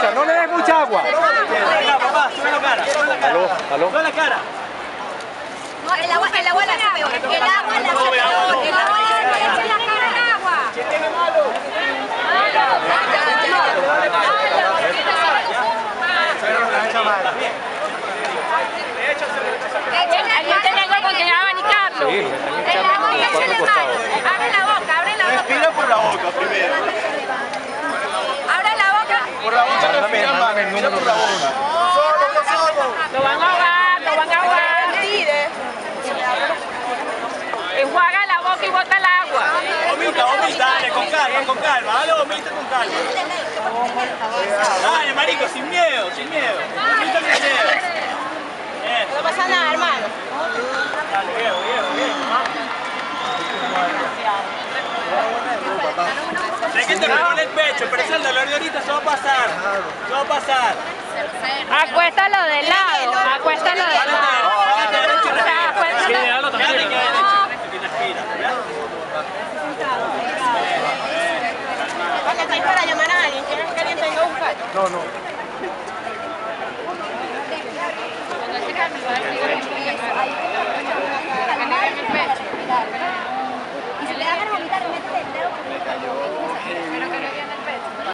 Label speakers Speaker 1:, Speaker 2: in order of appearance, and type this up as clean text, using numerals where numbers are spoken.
Speaker 1: mucha, no le des mucha agua.
Speaker 2: Venga, papá, sube la cara, sube la cara.
Speaker 1: Aló.
Speaker 2: Sube la cara.
Speaker 3: No, el agua la hace peor. El agua la hace peor. El agua la hace peor. Eche la cara al agua.
Speaker 2: ¿Qué tiene malo?
Speaker 3: ¿Alguien tiene algo con que abanicarlo?
Speaker 1: Sí,
Speaker 3: El agua y échale mano. Abre la boca, abre la boca.
Speaker 2: Respira por la boca primero.
Speaker 3: Abre la boca.
Speaker 2: Por la boca respira más, respira por la boca.
Speaker 4: Lo van a ahogar, lo van a ahogar. Enjuaga la boca y bota el agua.
Speaker 2: Vomita, vomita, dale, con calma, dale, vomita con calma. Dale, marico, sin miedo, sin miedo. Vomita sin miedo.
Speaker 3: No pasa nada, hermano.
Speaker 2: Dale, bien. Sé que te pegó en el pecho, pero es el dolor de ahorita, eso va a pasar. Eso va a pasar.
Speaker 4: Acuéstalo de lado, acuéstalo de lado.
Speaker 2: Hágate derecho y respira.
Speaker 4: Acuéstalo.
Speaker 2: Quédate derecho, que respira, ¿ya?
Speaker 3: Porque estoy para llamar a alguien. ¿Quieres que alguien te venga a buscar?
Speaker 1: No.